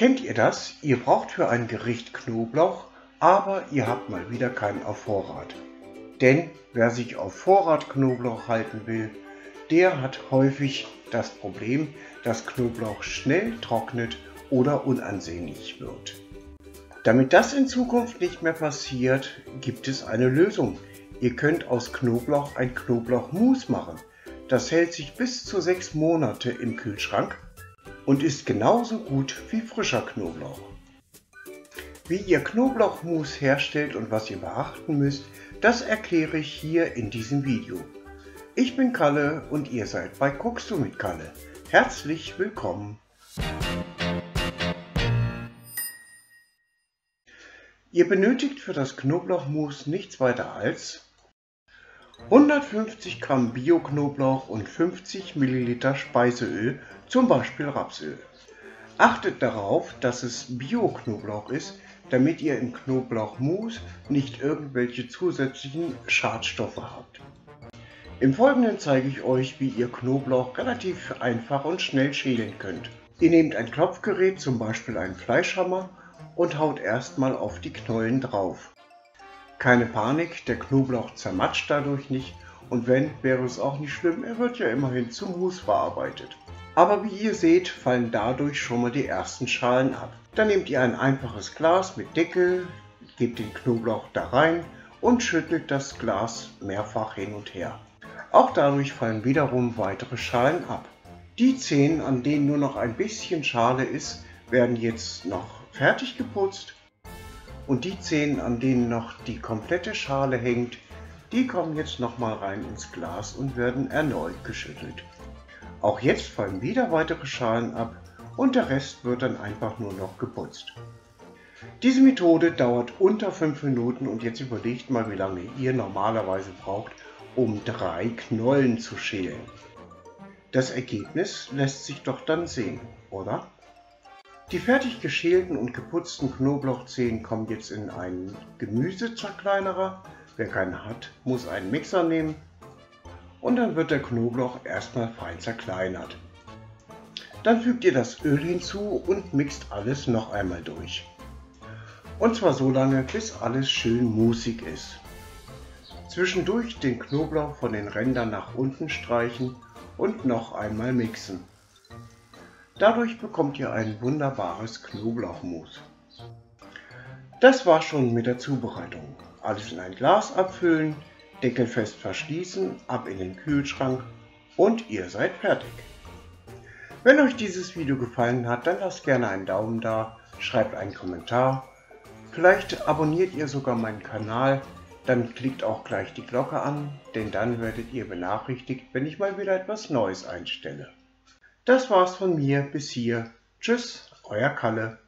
Kennt ihr das? Ihr braucht für ein Gericht Knoblauch, aber ihr habt mal wieder keinen auf Vorrat. Denn wer sich auf Vorrat Knoblauch halten will, der hat häufig das Problem, dass Knoblauch schnell trocknet oder unansehnlich wird. Damit das in Zukunft nicht mehr passiert, gibt es eine Lösung. Ihr könnt aus Knoblauch ein Knoblauchmus machen. Das hält sich bis zu 6 Monate im Kühlschrank und ist genauso gut wie frischer Knoblauch. Wie ihr Knoblauchmus herstellt und was ihr beachten müsst, das erkläre ich hier in diesem Video. Ich bin Kalle und ihr seid bei Guckst du mit Kalle. Herzlich willkommen! Ihr benötigt für das Knoblauchmus nichts weiter als 150 Gramm Bio-Knoblauch und 50 Milliliter Speiseöl, zum Beispiel Rapsöl. Achtet darauf, dass es Bio-Knoblauch ist, damit ihr im Knoblauchmus nicht irgendwelche zusätzlichen Schadstoffe habt. Im Folgenden zeige ich euch, wie ihr Knoblauch relativ einfach und schnell schälen könnt. Ihr nehmt ein Klopfgerät, zum Beispiel einen Fleischhammer, und haut erstmal auf die Knollen drauf. Keine Panik, der Knoblauch zermatscht dadurch nicht und wenn, wäre es auch nicht schlimm, er wird ja immerhin zum Mus verarbeitet. Aber wie ihr seht, fallen dadurch schon mal die ersten Schalen ab. Dann nehmt ihr ein einfaches Glas mit Deckel, gebt den Knoblauch da rein und schüttelt das Glas mehrfach hin und her. Auch dadurch fallen wiederum weitere Schalen ab. Die Zehen, an denen nur noch ein bisschen Schale ist, werden jetzt noch fertig geputzt und die Zehen, an denen noch die komplette Schale hängt, die kommen jetzt nochmal rein ins Glas und werden erneut geschüttelt. Auch jetzt fallen wieder weitere Schalen ab und der Rest wird dann einfach nur noch geputzt. Diese Methode dauert unter 5 Minuten und jetzt überlegt mal, wie lange ihr normalerweise braucht, um 3 Knollen zu schälen. Das Ergebnis lässt sich doch dann sehen, oder? Die fertig geschälten und geputzten Knoblauchzehen kommen jetzt in einen Gemüsezerkleinerer. Wer keinen hat, muss einen Mixer nehmen und dann wird der Knoblauch erstmal fein zerkleinert. Dann fügt ihr das Öl hinzu und mixt alles noch einmal durch. Und zwar so lange, bis alles schön musig ist. Zwischendurch den Knoblauch von den Rändern nach unten streichen und noch einmal mixen. Dadurch bekommt ihr ein wunderbares Knoblauchmus. Das war schon mit der Zubereitung. Alles in ein Glas abfüllen, Deckel fest verschließen, ab in den Kühlschrank und ihr seid fertig. Wenn euch dieses Video gefallen hat, dann lasst gerne einen Daumen da, schreibt einen Kommentar. Vielleicht abonniert ihr sogar meinen Kanal, dann klickt auch gleich die Glocke an, denn dann werdet ihr benachrichtigt, wenn ich mal wieder etwas Neues einstelle. Das war's von mir bis hier. Tschüss, euer Kalle.